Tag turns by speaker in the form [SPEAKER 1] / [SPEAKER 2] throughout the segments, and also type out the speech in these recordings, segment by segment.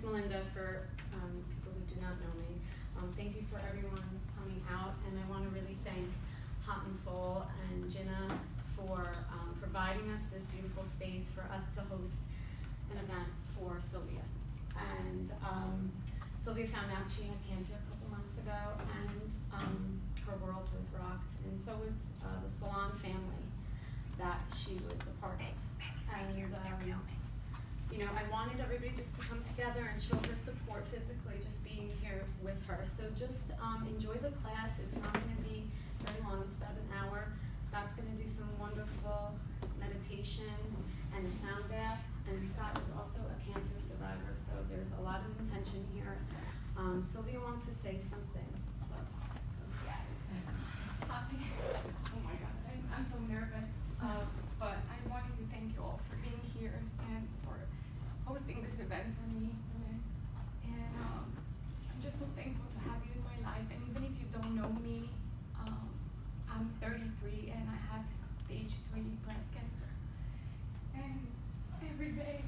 [SPEAKER 1] Melinda for people who do not know me. Thank you for everyone coming out, and I want to really thank Hot and Soul and Jenna for providing us this beautiful space for us to host an event for Sylvia. And Sylvia found out she had cancer a couple months ago, and her world was rocked, and so was the Salon family that she was a part of. And you know, I wanted everybody just to come together and show her support physically, just being here with her. So just enjoy the class. It's not going to be very long. It's about an hour. Scott's going to do some wonderful meditation and a sound bath. And Scott is also a cancer survivor, so there's a lot of intention here. Sylvia wants to say something. So.
[SPEAKER 2] Oh my God, I'm so nervous. But I wanted to thank you all for being here and for hosting this event for me. And I'm just so thankful to have you in my life. And even if you don't know me, I'm 33 and I have stage 3 breast cancer. And every day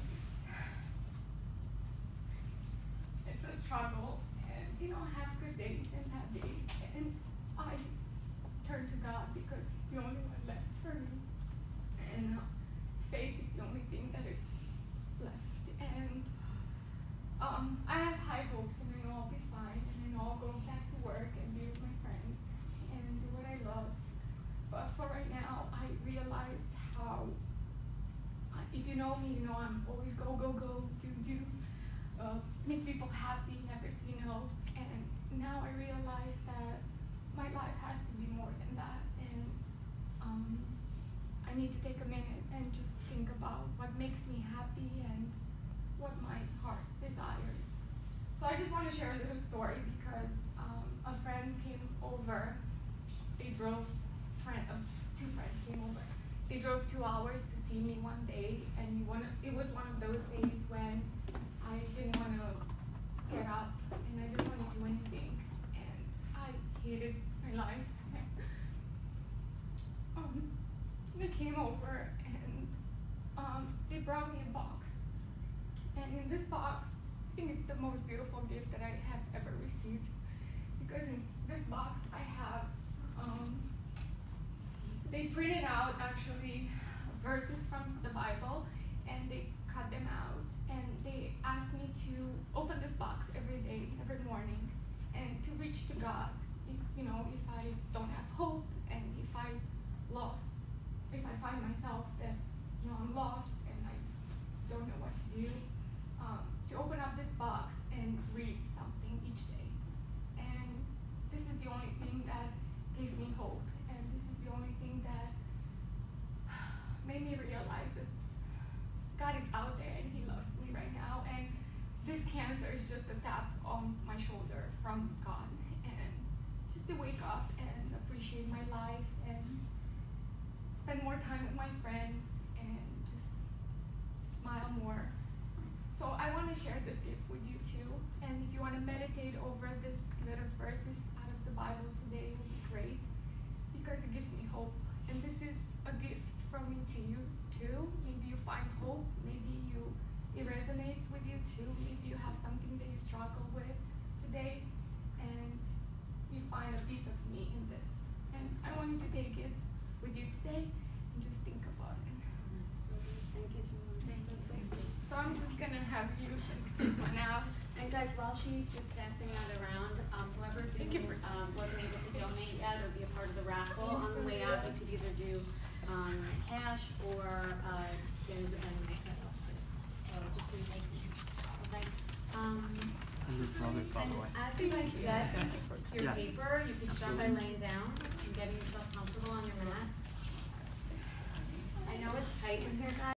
[SPEAKER 2] it's a struggle. And you know, I have good days and bad days. And I turn to God because He's the only one left for me. And faith is the only thing that is left. And I have high hopes, and I know I'll be fine, and I know I'll go back to work and be with my friends and do what I love. But for right now, I realize how, if you know me, you know I'm always go, go, go, do, make people happy, never say no. And now I realize that my life has to be more than that. And I need to take a minute and just think about what makes me happy and what my heart desires. So I just want to share a little story because a friend came over. They drove, two friends came over. They drove 2 hours to see me one day, and it was one of those days when I didn't want to get up and I didn't want to do anything, and I hated my life. They came over and they brought me a box. And in this box, I think it's the most beautiful gift that I have ever received. Because in this box, I have, they printed out actually verses from the Bible, and they cut them out. And they asked me to open this box every day, every morning, and to reach to God. If I don't have hope, and if I find myself that I'm lost and I don't know what to do, to open up this box and read something each day. And this is the only thing that gave me hope, and this is the only thing that made me realize that God is out there and He loves me right now, and this cancer is just a tap on my shoulder from God. And just to wake up and appreciate my life and spend more time with my friends and just smile more. So I want to share this gift with you too. And if you want to meditate over this little verses out of the Bible today, it would be great because it gives me hope. And this is a gift from me to you too. Maybe you find hope. Maybe it resonates with you too. Maybe you have something that you struggle with today, and you find a piece of me in this. And I want you to take it with you today and just think about it.
[SPEAKER 1] Thank you so much.
[SPEAKER 2] Thank you. So I'm just gonna have you take one out.
[SPEAKER 1] And guys, while she is passing that around, whoever wasn't able to donate yet or be a part of the raffle, on the way out, you could either do cash or Giz and myself. So just so you make okay.
[SPEAKER 3] And his brother, by the way.
[SPEAKER 1] As you guys get your
[SPEAKER 3] Yes.
[SPEAKER 1] paper, you can start by laying down and getting yourself comfortable on your mat. I know it's tight in here, guys.